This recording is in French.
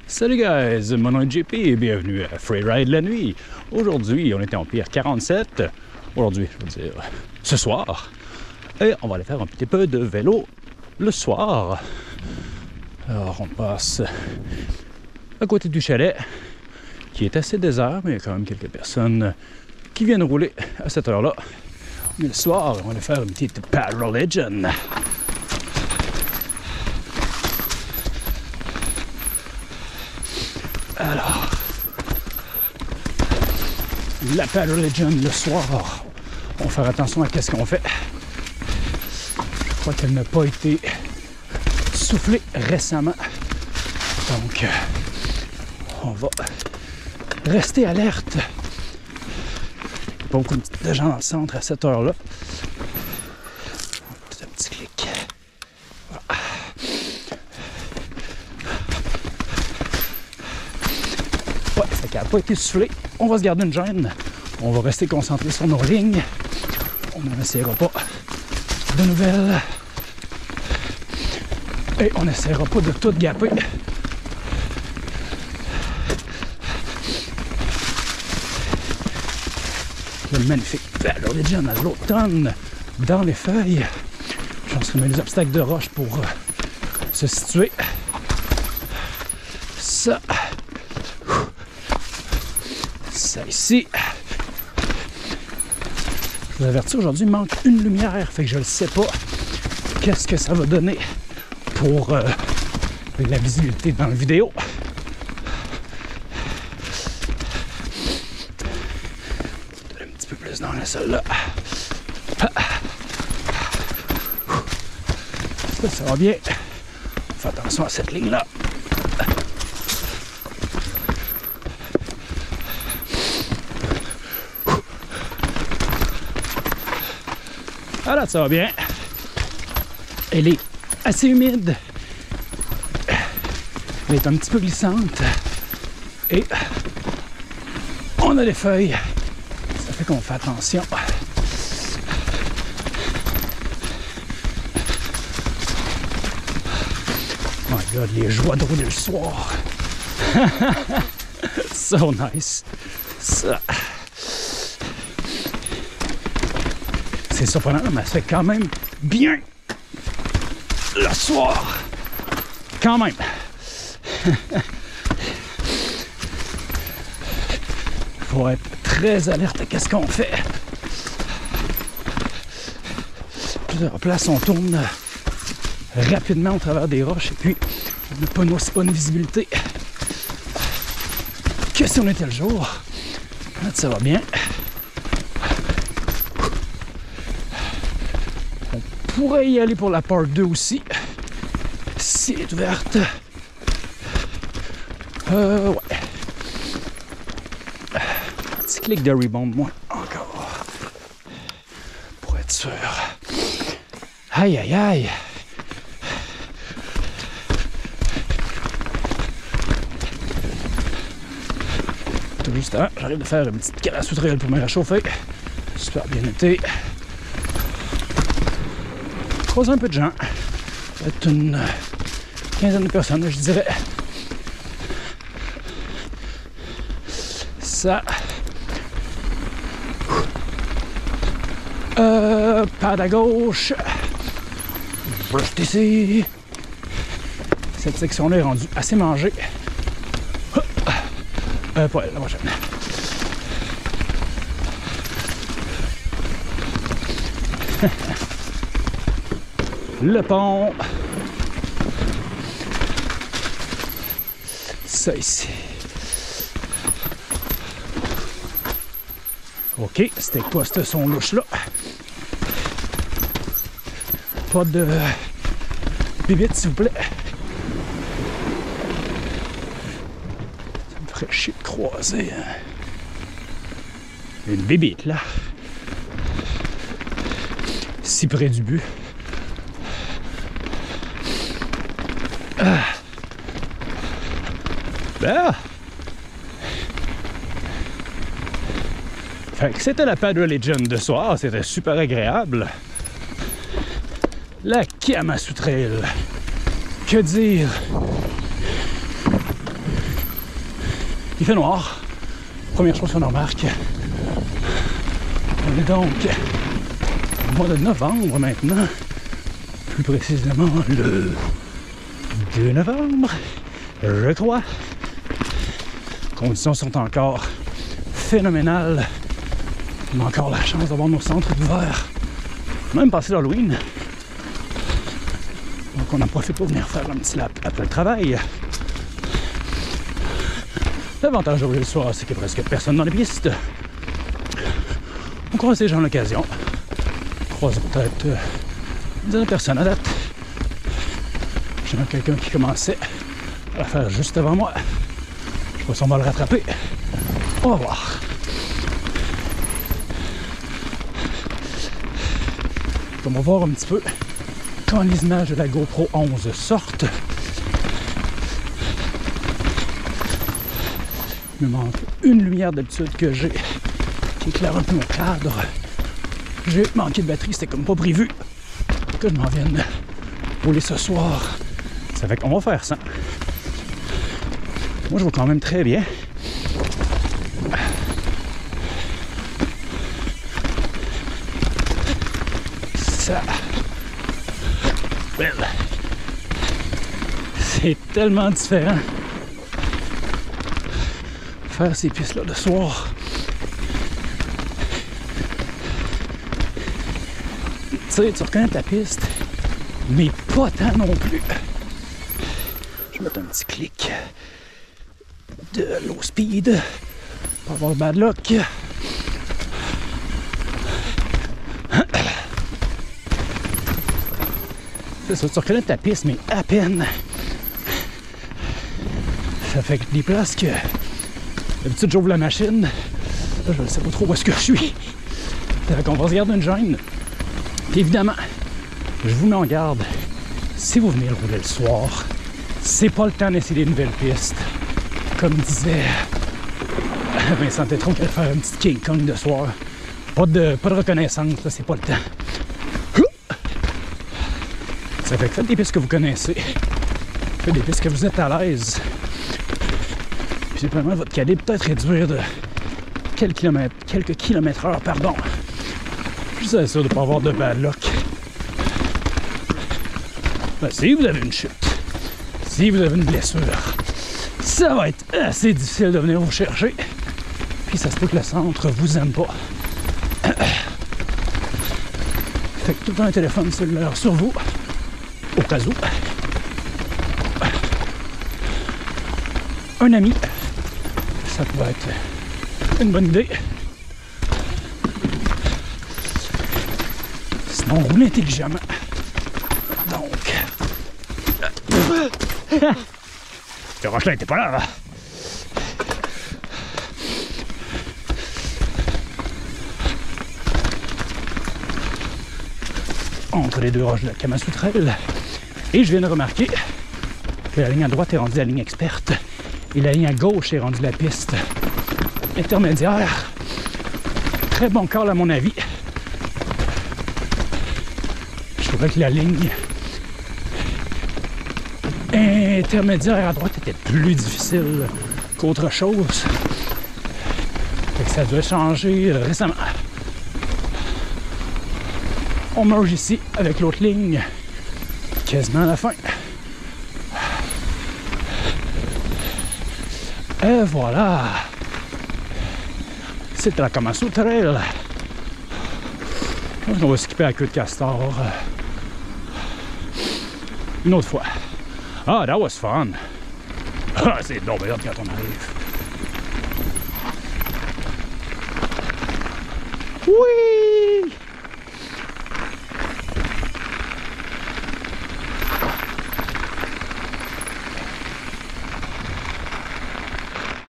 Salut guys, mon nom est JP et bienvenue à Freeride la nuit. Aujourd'hui, on était en Pier 47. Aujourd'hui, je veux dire, ce soir. Et on va aller faire un petit peu de vélo le soir. Alors, on passe à côté du chalet, qui est assez désert, mais il y a quand même quelques personnes qui viennent rouler à cette heure-là. Mais le soir, on va aller faire une petite Pad Religion. Alors, la Pad Religion le soir, on va faire attention à ce qu'on fait. Je crois qu'elle n'a pas été soufflée récemment. Donc, on va rester alerte. Il n'y a pas beaucoup de gens dans le centre à cette heure-là. Un petit clic. Voilà. Ouais, fait qu'elle n'a pas été soufflée. On va se garder une gêne. On va rester concentré sur nos lignes. On n'essaiera pas de nouvelles. Et on n'essaiera pas de tout gaper. Le magnifique Pad Religion à l'automne dans les feuilles. Je pense qu'on met les obstacles de roche pour se situer. Ça ici. Je vous avertis, aujourd'hui il manque une lumière, fait que je ne sais pas qu'est-ce que ça va donner pour la visibilité dans la vidéo. Un petit peu plus dans la salle là. Ça va bien. Fais attention à cette ligne là. Voilà, ça va bien. Elle est assez humide. Elle est un petit peu glissante. Et on a les feuilles. Ça fait qu'on fait attention. Oh my god, les joies de rouler le soir. So nice. Ça. C'est surprenant, mais ça fait quand même bien le soir. Quand même. Faut être très alerte à ce qu'on fait. Plusieurs places, on tourne rapidement au travers des roches et puis on n'a pas une aussi bonne visibilité que si on était le jour. Là, ça va bien. On pourrait y aller pour la part 2 aussi, si elle est ouverte. Ouais. Un petit clic de rebound, moi, encore. Pour être sûr. Aïe, aïe, aïe. Tout juste avant, j'arrive de faire une petite canne à souterraine pour me réchauffer. Super bien été. Croiser un peu de gens. Peut-être une quinzaine de personnes, je dirais. Ça. Pad à gauche. Juste ici. Cette section-là est rendue assez mangée. Pas elle, la prochaine. Le pont. Ça ici. OK, c'était quoi ce son louche-là? Pas de bibite, s'il vous plaît. Ça me ferait chier de croiser une bibite, là. Si près du but. Ben. Fait que c'était la Pad Religion de soir, c'était super agréable. La Kiamasu Trail. Que dire? Il fait noir. Première chose qu'on remarque. On est donc au mois de novembre maintenant. Plus précisément le 2 novembre, je crois. Les conditions sont encore phénoménales. On a encore la chance d'avoir nos centres ouverts. Même passé l'Halloween. Donc on en profite pour venir faire un petit lap après le travail. L'avantage de rouler le soir, c'est qu'il n'y a presque personne dans les pistes. On croise les gens à l'occasion. On croise peut-être une dizaine de personnes à date. J'ai même quelqu'un qui commençait à la faire juste avant moi. Je sais pas si on va le rattraper. On va voir. On va voir un petit peu quand les images de la GoPro 11 sortent. Il me manque une lumière d'habitude que j'ai qui éclaire un peu mon cadre. J'ai manqué de batterie, c'était comme pas prévu que je m'en vienne rouler ce soir. Ça fait qu'on va faire ça. Moi je vois quand même très bien. Ça. Well. C'est tellement différent. Faire ces pistes-là le soir. Tu sais, tu reconnais ta piste, mais pas tant non plus. Je vais mettre un petit clic de low speed pour avoir le bad luck. C'est ça, tu reconnais ta piste, mais à peine. Ça fait que des places que d'habitude j'ouvre la machine, là je ne sais pas trop où est-ce que je suis. Fait qu'on va se garder une gêne. Puis évidemment, je vous mets en garde, si vous venez le rouler le soir, c'est pas le temps d'essayer des nouvelles pistes. Comme disait Vincent Tétron qui allait faire une petite King Kong de soir. Pas de reconnaissance, là, c'est pas le temps. Ça fait que faites des pistes que vous connaissez. Faites des pistes que vous êtes à l'aise. Puis simplement votre calibre peut-être réduire de quelques kilomètres heure, pardon. Juste à sûr de ne pas avoir de bad luck. Ben, si vous avez une chute, si vous avez une blessure, ça va être assez difficile de venir vous chercher. Puis ça se peut que le centre vous aime pas. Fait que tout le temps un téléphone cellulaire sur vous, au cas où. Un ami, ça pourrait être une bonne idée. Sinon, on roule intelligemment. Donc... Ce roche-là n'était pas là, là. Entre les deux roches de la Kamasutrail. Et je viens de remarquer que la ligne à droite est rendue la ligne experte et la ligne à gauche est rendue la piste intermédiaire. Très bon call à mon avis. Je trouvais que la ligne intermédiaire à droite était plus difficile qu'autre chose. Fait que ça doit changer récemment. On merge ici avec l'autre ligne quasiment à la fin. Et voilà. C'est la Kamasutrail. Je pense qu'on va skipper la queue de castor une autre fois. Ah, that was fun. Ah, c'est donc bien quand on arrive. Oui!